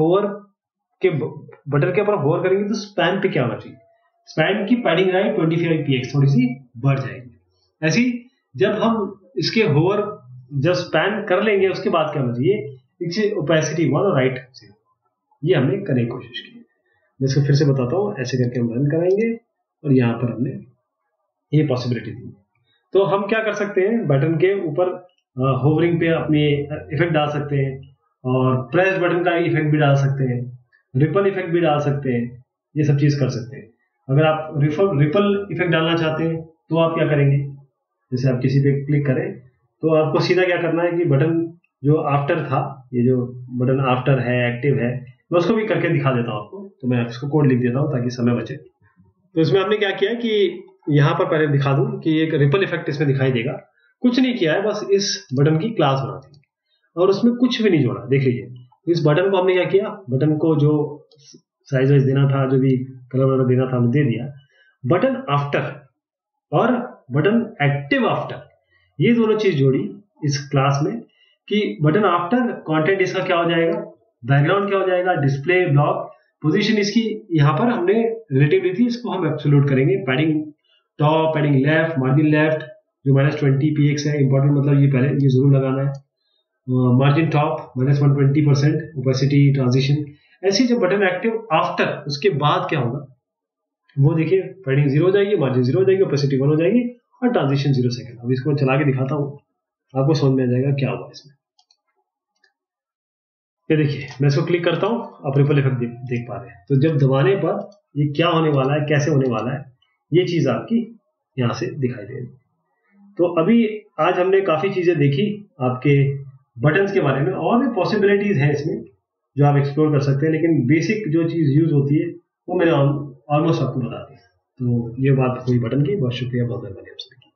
Speaker 1: ऊपर होवर करेंगे तो स्पैन पे क्या होना चाहिए, स्पैन की पैडिंग राइट 25px थोड़ी सी बढ़ जाएगी। ऐसी जब हम इसके होवर जब स्पैन कर लेंगे, उसके बाद क्या होना चाहिए, ओपेसिटी 1 और राइट 0, ये हमने करने की कोशिश की। मैं इसको फिर से बताता हूँ, ऐसे करके हम रन कराएंगे, और यहाँ पर हमने ये पॉसिबिलिटी दी। तो हम क्या कर सकते हैं, बटन के ऊपर होवरिंग पे अपने इफेक्ट डाल सकते हैं, और प्रेस बटन का इफेक्ट भी डाल सकते हैं, रिपल इफेक्ट भी डाल सकते हैं, ये सब चीज कर सकते हैं। अगर आप रिपल इफेक्ट डालना चाहते हैं तो आप क्या करेंगे, जैसे आप किसी पे क्लिक करें तो आपको सीधा क्या करना है कि बटन जो आफ्टर था, ये जो बटन आफ्टर है, एक्टिव है, मैं उसको भी करके दिखा देता हूँ आपको। तो मैं इसको कोड लिख देता हूँ ताकि समय बचे। तो इसमें आपने क्या किया कि यहाँ पर पहले दिखा दूं कि एक रिपल इफेक्ट इसमें दिखाई देगा, कुछ नहीं किया है, बस इस बटन की क्लास बना दी और उसमें कुछ भी नहीं जोड़ा। देख लीजिए इस बटन को हमने क्या किया, बटन को जो साइज वाइज देना था, जो भी कलर वगैरह देना था, हमने दे दिया। बटन आफ्टर और बटन एक्टिव आफ्टर, ये दोनों चीज जोड़ी इस क्लास में कि बटन आफ्टर कंटेंट इसका क्या हो जाएगा, बैकग्राउंड क्या हो जाएगा, डिस्प्ले ब्लॉक, पोजीशन इसकी यहाँ पर हमने रिलेटिव दी थी, इसको हम एब्सोल्यूट करेंगे। Padding top, padding left, margin left जो -20px है, इंपॉर्टेंट मतलब ये पहले ये जरूर लगाना है। Margin top -120%, opacity, transition. ऐसी जब बटन एक्टिव आफ्टर, उसके बाद क्या होगा वो देखिए पैडिंग 0 हो जाएगी, मार्जिन 0 हो जाएगी, ओपेसिटी 1 हो जाएगी और ट्रांजिशन 0 सेकंड। अब इसको मैं चला के दिखाता हूँ, आपको समझ में आ जाएगा क्या हुआ इसमें। ये देखिए मैं इसको क्लिक करता हूँ, आप रिपल इफेक्ट देख पा रहे हैं। तो जब दबाने पर ये क्या होने वाला है, कैसे होने वाला है, ये चीज आपकी यहाँ से दिखाई दे रही है। तो अभी आज हमने काफी चीजें देखी आपके बटन्स के बारे में, और भी पॉसिबिलिटीज हैं इसमें जो आप एक्सप्लोर कर सकते हैं, लेकिन बेसिक जो चीज यूज होती है वो मैंने ऑलमोस्ट आपको बता दी। तो ये बात हुई बटन की। बहुत शुक्रिया, बहुत मेहरबानी आप सभी की।